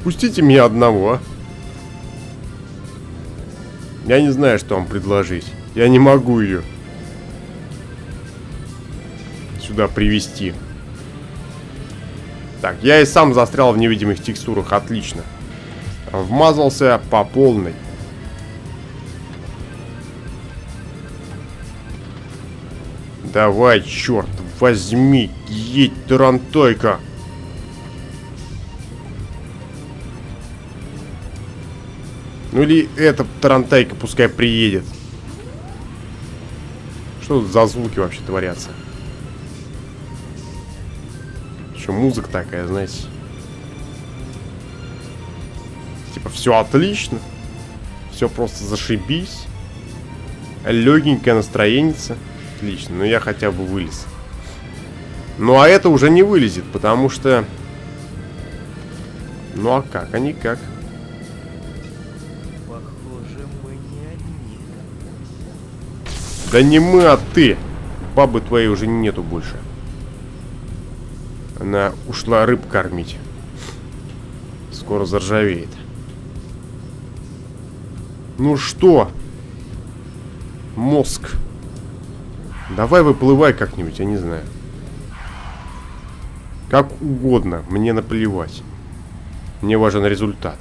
Пустите меня одного, а? Я не знаю, что вам предложить. Я не могу ее сюда привести. Так, я и сам застрял в невидимых текстурах. Отлично. Вмазался по полной. Давай, черт возьми, едь, тарантайка. Ну или эта тарантайка пускай приедет. Что тут за звуки вообще творятся? Еще музыка такая, знаете. Типа все отлично. Все просто зашибись. Легенькое настроение. Отлично, но я хотя бы вылез. Ну а это уже не вылезет, потому что... Ну а как? А никак. Похоже, мы не одни. Да не мы, а ты. Бабы твоей уже нету больше. Она ушла рыб кормить. Скоро заржавеет. Ну что? Мозг. Давай выплывай как-нибудь, я не знаю. Как угодно, мне наплевать. Мне важен результат.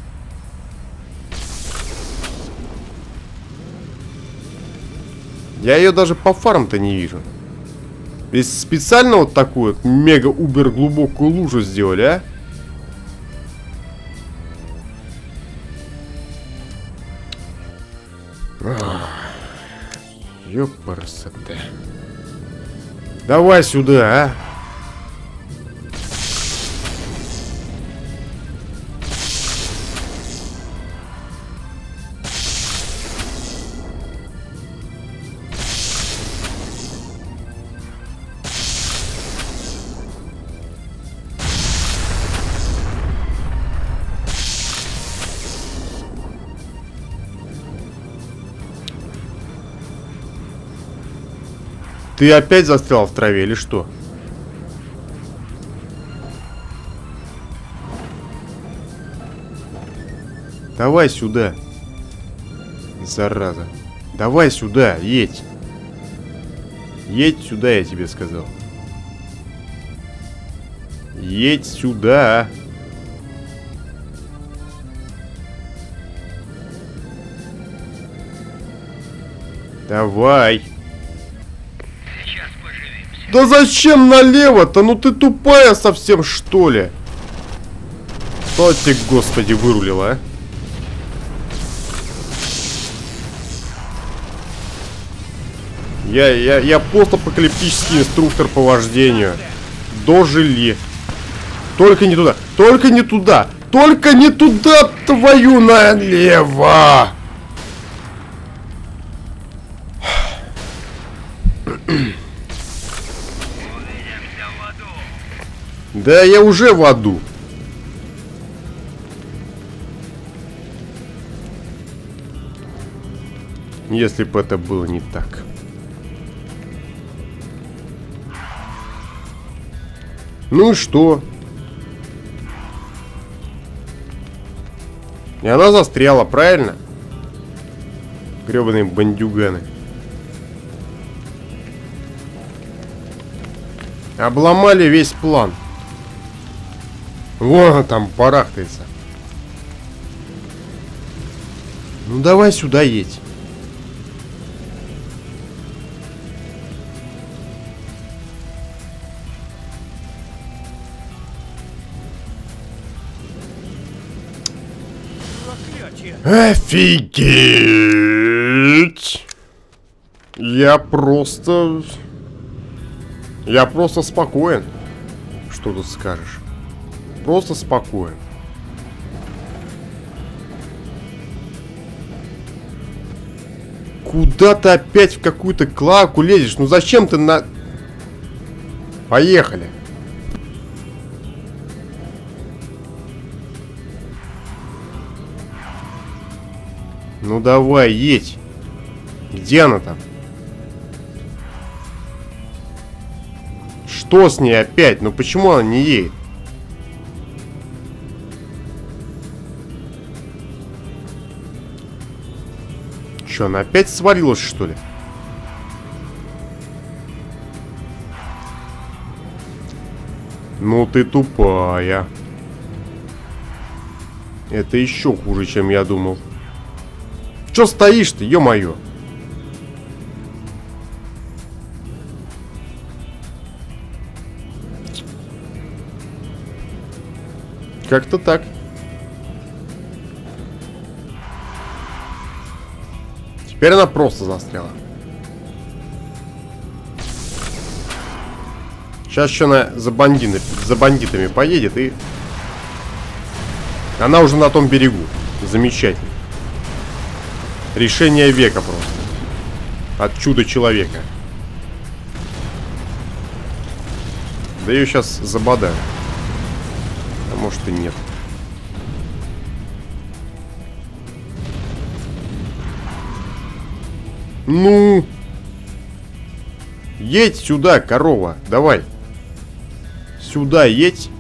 Я ее даже по фарм-то не вижу. Ведь специально вот такую вот мега-убер глубокую лужу сделали, а? Ёпарасоте. Давай сюда, а. Ты опять застрял в траве или что? Давай сюда. Зараза. Давай сюда, едь. Едь сюда, я тебе сказал. Едь сюда. Давай. Да зачем налево-то? Ну ты тупая совсем, что ли? Что ты, господи, вырулила, а? Я постапокалиптический инструктор по вождению. Дожили. Только не туда. Только не туда. Только не туда, твою налево. Да я уже в аду. Если бы это было не так. Ну и что? И она застряла, правильно? Гребаные бандюганы. Обломали весь план. Вон он там барахтается. Ну давай сюда едь. Офигеть! Я просто спокоен. Что тут скажешь? Просто спокоен. Куда ты опять в какую-то клаку лезешь? Ну зачем ты на... Поехали. Ну давай, едь. Где она там? Что с ней опять? Ну почему она не едет? что, она опять свалилась, что ли? Ну ты тупая. Это еще хуже, чем я думал. Че стоишь-то, ё-моё? Как-то так. Теперь она просто застряла. Сейчас еще она за бандитами поедет и... Она уже на том берегу. Замечательно. Решение века просто. От чуда-человека. Да ее сейчас забодаю. А может и нет. Ну! Едь сюда, корова. Давай. Сюда едь.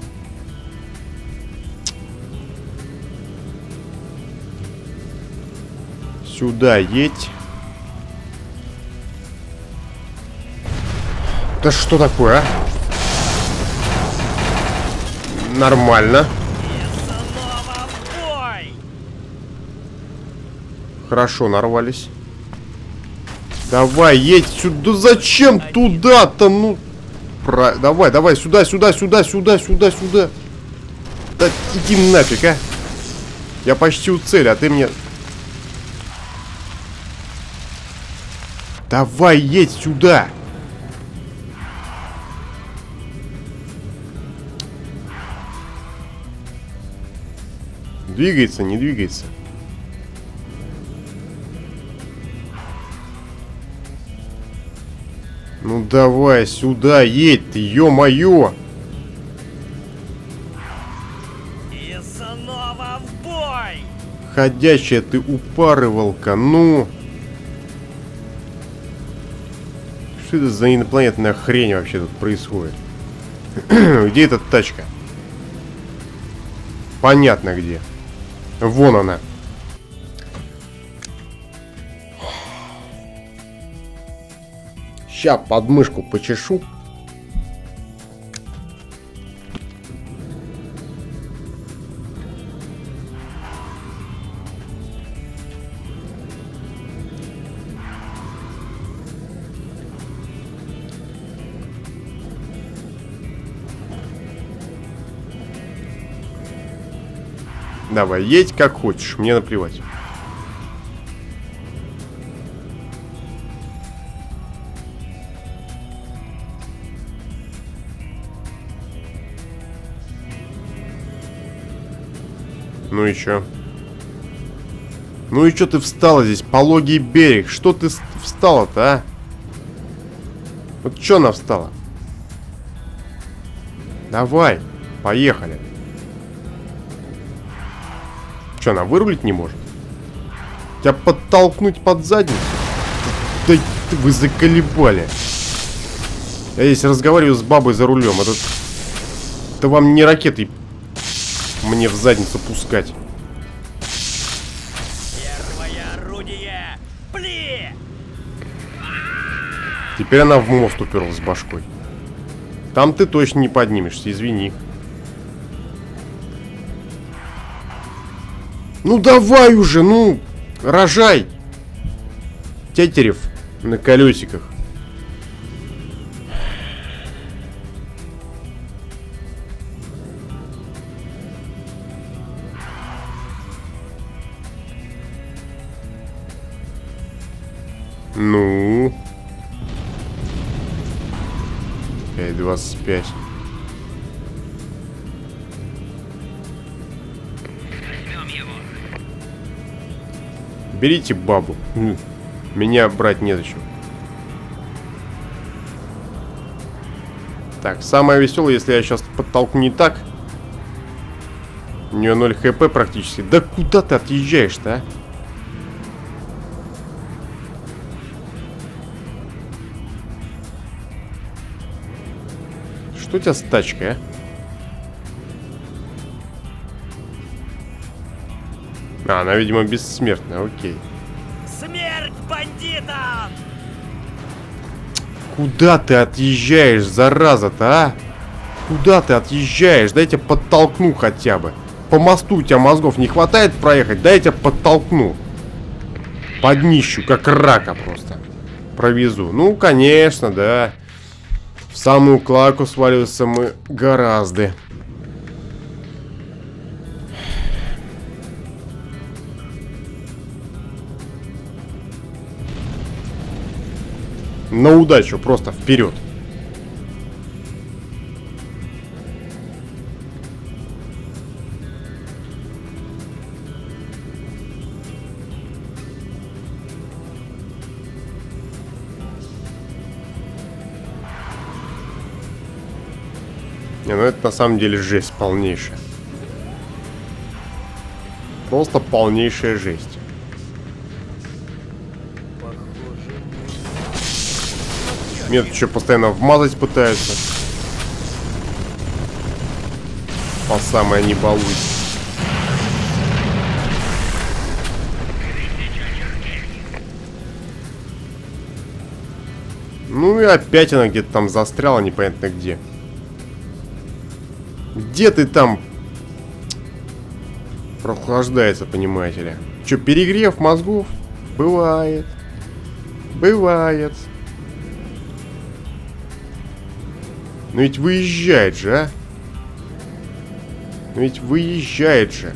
Сюда едь. Да что такое, а? Нормально. Хорошо, нарвались. Давай, едь сюда. Зачем туда-то? Ну, давай, давай, сюда, сюда, сюда, сюда, сюда, сюда. Да иди нафиг, а. Я почти у цели, а ты мне... Давай, едь сюда. Двигается, не двигается. Ну давай сюда, едь ты, ё-моё! И снова в бой! Ходячая ты упарывалка, ну! Что это за инопланетная хрень вообще тут происходит? Где эта тачка? Понятно где. Вон она. Ща подмышку почешу. Давай, едь как хочешь, мне наплевать. Ну и чё? Ну и чё ты встала здесь? Пологий берег. Что ты встала-то, а? Вот чё она встала? Давай, поехали. Чё, она вырулить не может? Тебя подтолкнуть под задницу? Да вы заколебали. Я здесь разговариваю с бабой за рулем. Это вам не ракеты мне в задницу пускать. Первое орудие! Пли! Теперь она в мост уперлась башкой. Там ты точно не поднимешься, извини. Ну давай уже, ну, рожай. Тетерев на колесиках. Ну. 5:25. Берите бабу. Меня брать незачем. Так, самое веселое, если я сейчас подтолкну не так. У нее 0 хп практически. Да куда ты отъезжаешь-то, а? Что у тебя с тачкой, а? А, она, видимо, бессмертная, окей. Смерть бандитам! Куда ты отъезжаешь, зараза-то, а? Куда ты отъезжаешь? Дай я тебя подтолкну хотя бы. По мосту у тебя мозгов не хватает проехать? Дай я тебя подтолкну. Под днищу, как рака просто. Провезу. Ну, конечно, да. В самую клаку свалился мы гораздо. На удачу, просто вперед. Не, ну это на самом деле жесть полнейшая. Просто полнейшая жесть. Меня тут еще постоянно вмазать пытаются. По самое не балуй. Ну и опять она где-то там застряла, непонятно где. Где ты там? Прохлаждается, понимаете ли. Че, перегрев мозгов? Бывает. Бывает. Но ведь выезжает же, а? Но ведь выезжает же.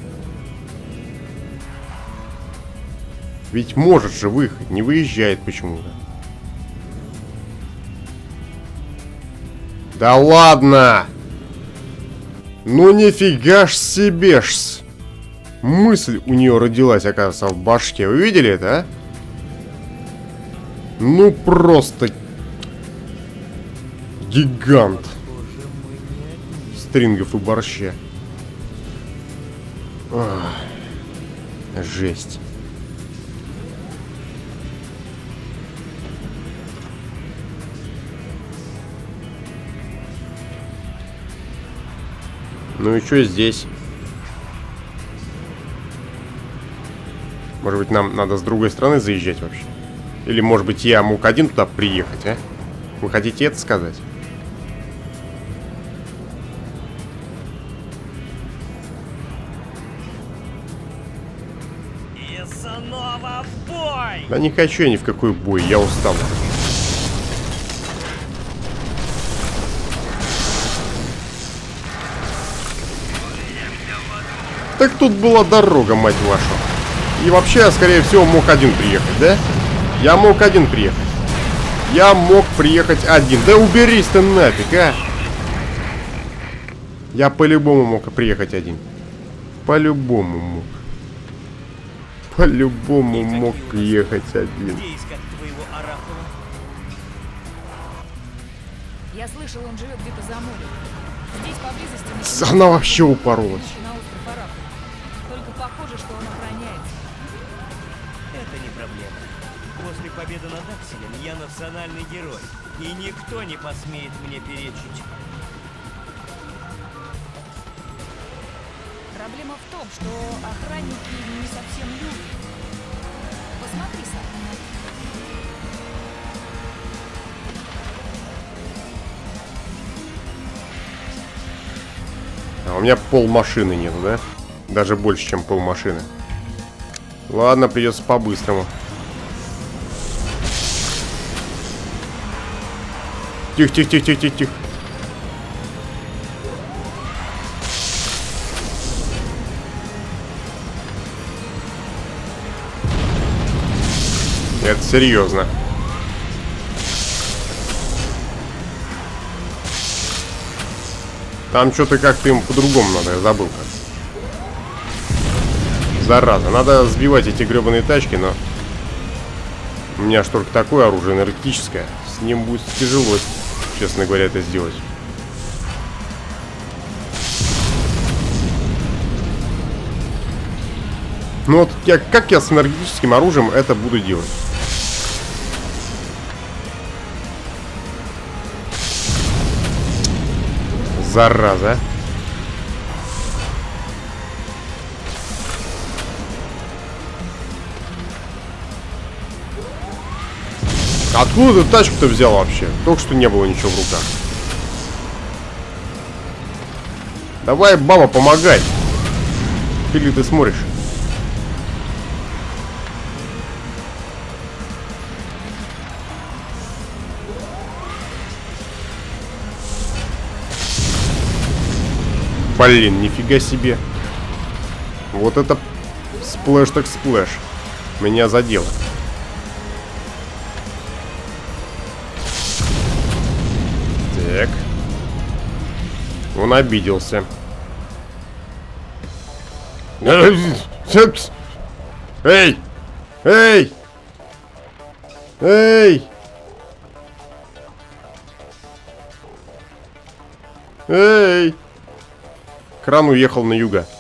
Ведь может же выехать, не выезжает почему-то. Да ладно! Ну нифига ж себе ж. Мысль у нее родилась, оказывается, в башке. Вы видели это, а? Ну просто гигант стрингов и борща. Ах, жесть. Ну и что здесь? Может быть, нам надо с другой стороны заезжать вообще? Или, может быть, я мог один туда приехать, а? Вы хотите это сказать? И снова в бой! Да не хочу я ни в какой бой, я устал. Так тут была дорога, мать вашу. И вообще, я, скорее всего, мог один приехать, да? Я мог один приехать. Я мог приехать один. Да уберись ты нафиг, а! Я по-любому мог приехать один. По-любому мог. По-любому мог приехать один. Где искать твоего оракула? Я слышал, он живет где-то за морем. Здесь поблизости... Она вообще упоролась. На остров Оракул. Только похоже, что он охраняется. Это не проблема. После победы над Акселем я национальный герой, и никто не посмеет мне перечить. Проблема в том, что охранники не совсем люди. Посмотри сам. А у меня пол машины нету, да? Даже больше, чем пол машины. Ладно, придется по-быстрому. Тихо, тихо, тихо, тихо, тихо. Это серьезно. Там что-то как-то им по-другому надо, я забыл как. Зараза, надо сбивать эти гребаные тачки, но... У меня ж только такое оружие энергетическое. С ним будет тяжело, честно говоря, это сделать. Ну вот, как я с энергетическим оружием это буду делать? Зараза. Откуда ты тачку-то взял вообще? Только что не было ничего в руках. Давай, баба, помогай. Или ты смотришь? Блин, нифига себе. Вот это сплэш так сплэш. Меня задело. Так. Он обиделся. Эй! Эй! Эй! Эй! Кран уехал на юга.